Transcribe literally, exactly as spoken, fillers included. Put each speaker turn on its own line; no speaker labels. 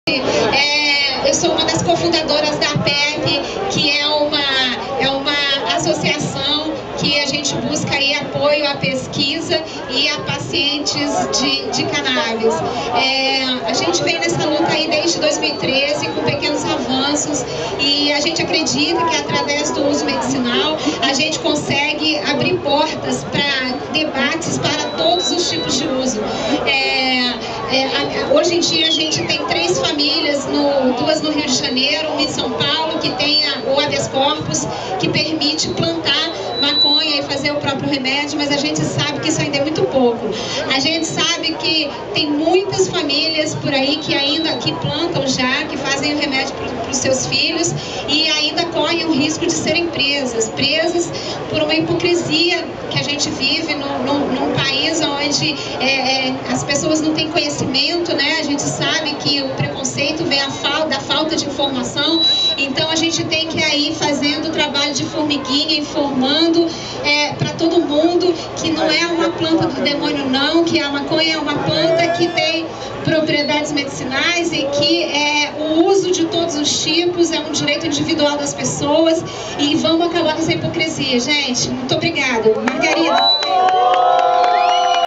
É, eu sou uma das cofundadoras da P E P, que é uma, é uma associação que a gente busca aí apoio à pesquisa e a pacientes de, de cannabis. É, a gente vem nessa luta aí desde dois mil e treze, com pequenos avanços, e a gente acredita que através do uso medicinal a gente consegue abrir portas para debates para todos os tipos de uso. É, é, hoje em dia a gente tem três famílias, no, duas no Rio de Janeiro, uma em São Paulo, que tem a, o habeas corpus, que permite plantar maconha e fazer o próprio remédio, mas a gente sabe que isso ainda é muito pouco. A gente sabe que tem muitas famílias por aí que ainda que plantam já, que fazem o remédio para os seus filhos e ainda correm o risco de serem presas, presas por uma hipocrisia que a gente vive no, no, num país onde é, é, as pessoas não têm conhecimento, né? A gente sabe que o preconceito vem a fal da falta de informação, então a gente tem que ir fazendo o trabalho de formiguinha, informando é, para todo mundo que não é uma planta do demônio não, que a maconha é uma planta que tem propriedades medicinais e que é, o uso de todos os tipos é um direito individual das pessoas, e vamos acabar com essa hipocrisia, gente. Muito obrigada. Margarida.